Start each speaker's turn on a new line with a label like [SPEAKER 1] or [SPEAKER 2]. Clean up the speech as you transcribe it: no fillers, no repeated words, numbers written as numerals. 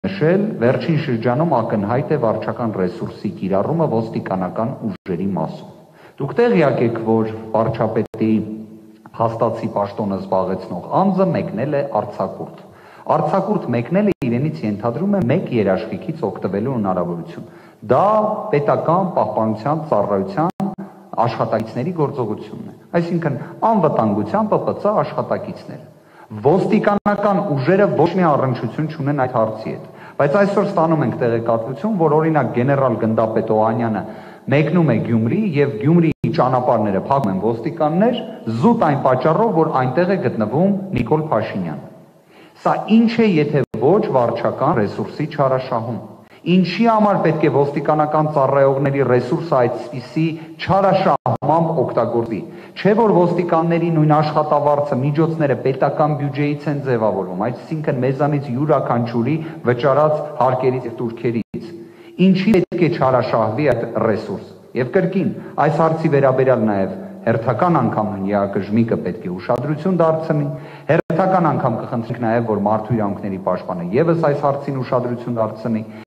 [SPEAKER 1] նշել, վերջին շրջանում ակնհայտ է վարչական ռեսուրսի կիրառումը ոստիկանական ուժերի մասով։ Դուք տեղյակ եք, որ վարչապետի հաստատի պաշտոնը զբաղեցնող անձը մեկնել է արձակուրդ։ Արձակուրդ մեկնելը իրենից ենթադրում է մեկ երաշխիքից օգտվելու հնարավորություն։ Դա պետական պահպանության ծառայության աշխատակիցների գործողությունն է, այսինքն անվտանգության ՊՊՑ աշխատակիցները։ Ոստիկանական ուժերը ոչ մի առնչություն չունեն այդ հարցի հետ, բայց այսօր ստանում ենք տեղեկատվություն, որ օրինակ գեներալ գնդապետ Օհանյանը մեկնում է Գյումրի եւ Գյումրիի ճանապարհները փակում են ոստիկաններ, զուտ այն պատճառով, որ այնտեղ է գտնվում Նիկոլ Փաշինյանը։ Սա ինչ է, եթե ոչ վարչական ռեսուրսի չարաշահում։ Ինչի համար պետք է ոստիկանական ծառայողների ռեսուրսը այդպիսի չարաշահմամբ օգտագործվի։ Չէ՞ որ ոստիկանների նույն աշխատավարձը, միջոցները պետական բյուջեից են ձևավորվում, այսինքն մեզանից յուրաքանչյուրի վճարած հարկերից եւ տուրքերից։ Ինչի պետք է չարաշահվի այդ ռեսուրսը։ Եվ կրկին, այս հարցի վերաբերյալ նաեւ հերթական անգամ ՀՅԱԿ-ը պետք է ուշադրություն դարձնի, հերթական անգամ կխնդրենք նաև, որ մարդու իրավունքների պաշտպանը եւս այս հարցին ուշադրություն դարձնի